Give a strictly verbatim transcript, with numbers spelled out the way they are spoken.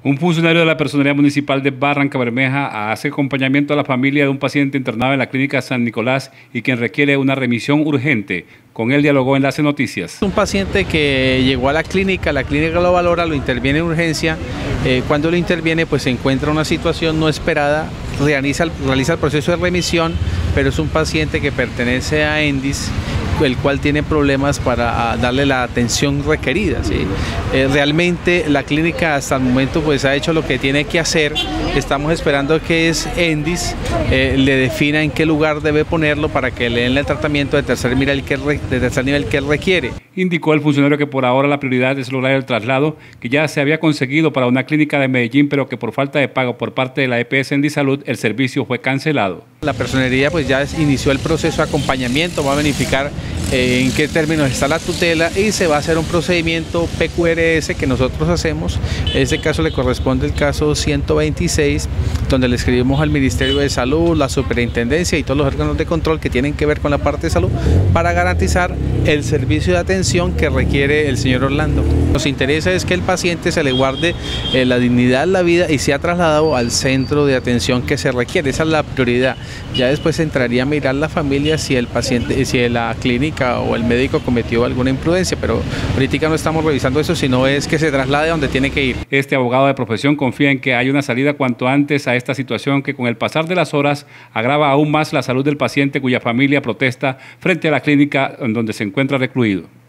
Un funcionario de la Personería Municipal de Barrancabermeja hace acompañamiento a la familia de un paciente internado en la Clínica San Nicolás y quien requiere una remisión urgente. Con él dialogó Enlace Noticias. Un paciente que llegó a la clínica, la clínica lo valora, lo interviene en urgencia. Eh, cuando lo interviene, pues se encuentra una situación no esperada, realiza, realiza el proceso de remisión, pero es un paciente que pertenece a ENDIS, el cual tiene problemas para darle la atención requerida, ¿sí? Eh, realmente la clínica hasta el momento pues ha hecho lo que tiene que hacer. Estamos esperando que es ENDIS eh, le defina en qué lugar debe ponerlo para que le den el tratamiento de tercer nivel que, de tercer nivel que él requiere. Indicó el funcionario que por ahora la prioridad es lograr el traslado que ya se había conseguido para una clínica de Medellín, pero que por falta de pago por parte de la E P S Endisalud el servicio fue cancelado. La personería pues ya inició el proceso de acompañamiento, va a verificar eh, en qué términos está la tutela y se va a hacer un procedimiento P Q R S que nosotros hacemos. En este caso le corresponde el caso ciento veintiséis, donde le escribimos al Ministerio de Salud, la Superintendencia y todos los órganos de control que tienen que ver con la parte de salud para garantizar el servicio de atención que requiere el señor Orlando. Nos interesa es que el paciente se le guarde eh, la dignidad, la vida y sea trasladado al centro de atención que se requiere. Esa es la prioridad. Ya después entraría a mirar la familia si el paciente, si la clínica o el médico cometió alguna imprudencia, pero ahorita no estamos revisando eso, sino es que se traslade a donde tiene que ir. Este abogado de profesión confía en que haya una salida cuanto antes a esta situación que con el pasar de las horas agrava aún más la salud del paciente cuya familia protesta frente a la clínica en donde se encuentra recluido.